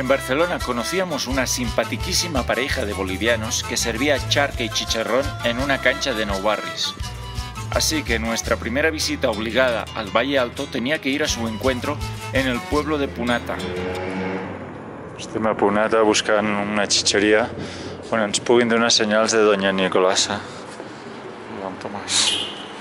En Barcelona conocíamos una simpaticísima pareja de bolivianos que servía charque y chicharrón en una cancha de Nou Barris. Así que nuestra primera visita obligada al Valle Alto tenía que ir a su encuentro en el pueblo de Punata. Estem a Punata buscant una xitxeria on ens puguin donar senyals de Doña Nicolasa i Don Tomàs.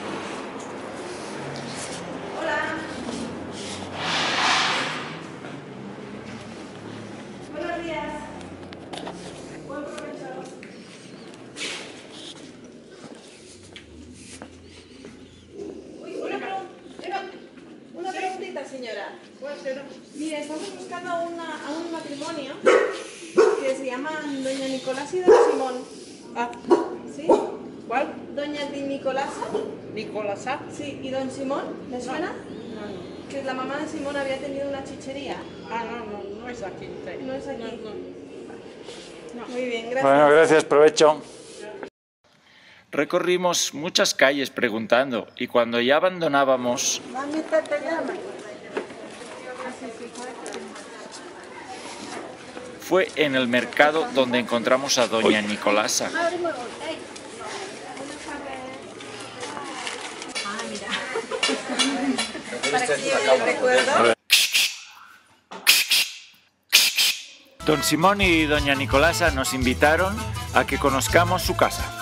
Señora, mire, estamos buscando a un matrimonio que se llama Doña Nicolasa y Don Simón. Ah, ¿Sí? ¿cuál? Doña Nicolasa. ¿Nicolasa? Sí, ¿y Don Simón? ¿Le suena? No. Que la mamá de Simón había tenido una chichería. Ah, no es aquí. No es aquí. No. Muy bien, gracias. Bueno, gracias, provecho. Recorrimos muchas calles preguntando y cuando ya abandonábamos, Mamita te llama. fue en el mercado donde encontramos a Doña Nicolasa. Para que lleve el recuerdo. Don Simón y Doña Nicolasa nos invitaron a que conozcamos su casa.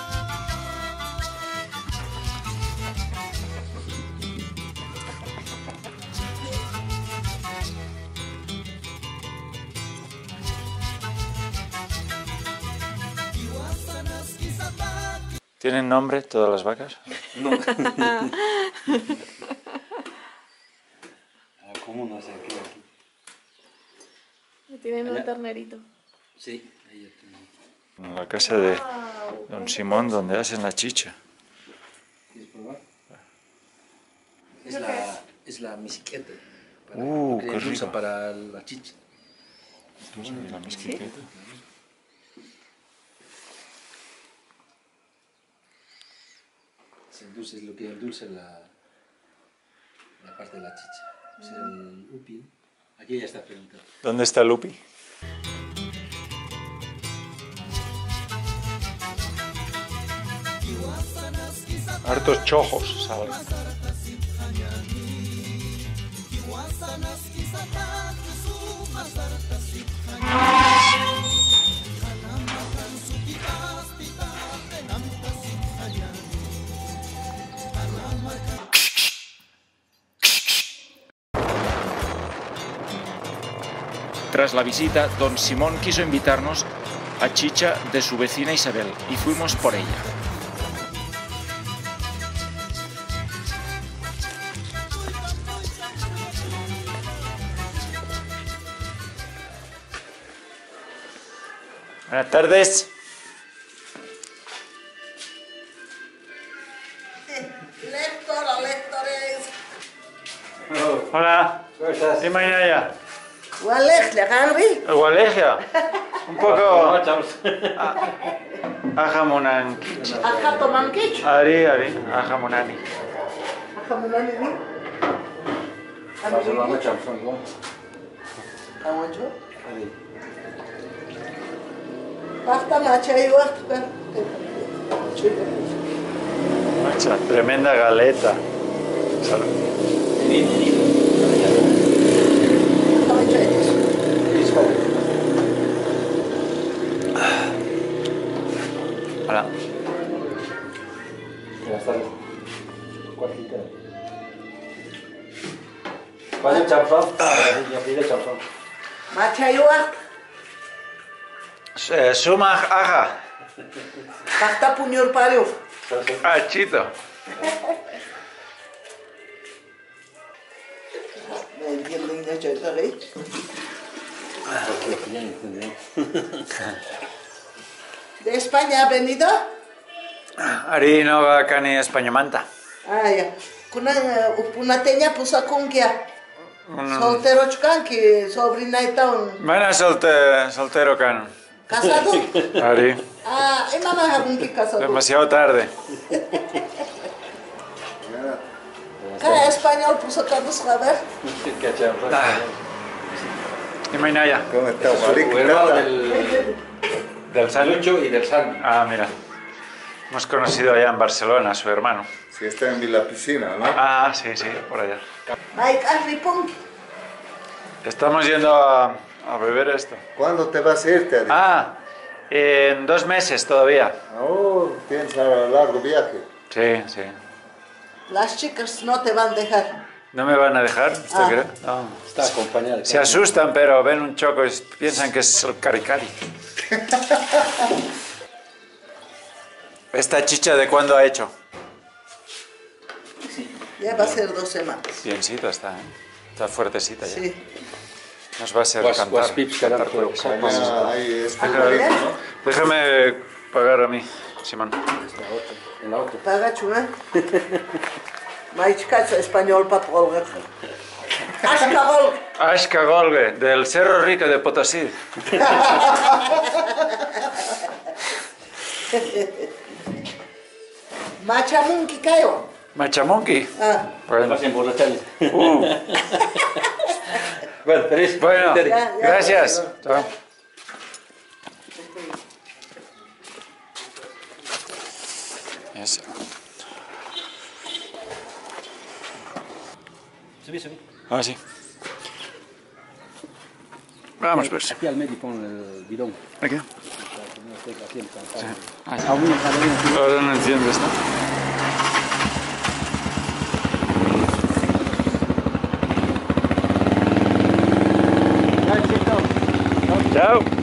¿Tienen nombre todas las vacas? No. ¿Cómo no sé qué? Tienen un ternerito. Sí, ahí ya tengo. En la casa de Don Simón, donde hacen la chicha. ¿Quieres probar? Es la misqueta. Qué Es dulce rico. para la chicha. La mezquita. El dulce es lo que endulce la parte de la chicha. Es el upi. Aquí ya está preguntado. ¿Dónde está Lupi? Hartos chojos, ¿sabes? Tras la visita, Don Simón quiso invitarnos a chicha de su vecina Isabel y fuimos por ella. Buenas tardes. lectores. Hola. ¿Cómo estás? ¿Y mañana? Walech, Henry. Gualegia. Un poco ajamonan. Acá toman quech. Ari, ajamonani. Acá munani ni. Vamos a chamfón, ¿no? Amoncho. Ahí. Hasta macha y hasta. Macha, tremenda galeta. Hola. Buenas tardes. ¿Cuál quita? ¿Cuál es el chamfón? Ya pide chamfón. Macha y hasta. Suma aja. Hasta puñor parió. Ah, chito. Me entiendo y no chota ahí. Ya entendí. ¿De España ha venido? Ari no va cani Españamanta. Ah, ya. Una teña puso con que soltero chucan que sobrina y tal. Bueno, soltero can. ¿Casado? Ari, Ah, y mamá ha un que casado. demasiado tarde. Cada español puso tantos a ver. ¿Qué chamfón? Dime, Naya. ¿Cómo estás, Su Malik? hermano Del San. Lucho y del San. Ah, mira. Hemos conocido allá en Barcelona a su hermano. Sí, está en Villa Piscina, ¿no? Ah, sí, sí, por allá. Mike, Aripon. Estamos yendo a beber esto. ¿Cuándo te vas a irte, Adi? Ah, en 2 meses todavía. Oh, tienes un largo viaje. Sí, sí. Las chicas no te van a dejar. ¿No me van a dejar? ¿Usted Ah. cree? No. Está acompañado. Se asustan, pero ven un choco y piensan que es el caricari. ¿Esta chicha de cuándo ha hecho? Ya va a ser 2 semanas. Biencita está, ¿eh? Está fuertecita ya. Sí. Nos va a hacer Was cantar. pips cantar quedando por- por Mañana hay ¿Al comer? Déjame pagar a mí, Simón. En la otra. Paga, chuna. Maichka, español para polgar. Ashkabol. Ashka Golge, del Cerro Rico de Potosí. Machamunki kayo. Machamonqui. Ah, Bueno, Vas a emborrachar. uh, Bueno, Teresa. bueno, Teresa. Ya, ya. gracias. Chao. Eso. Subí, subí. Ah, sí. Vamos, pues. Aquí al medio pon el bidón. Aquí. Para que no esté así encantado. Ah, sí. Aún no Ahora no entiendes, ¿no? Chao.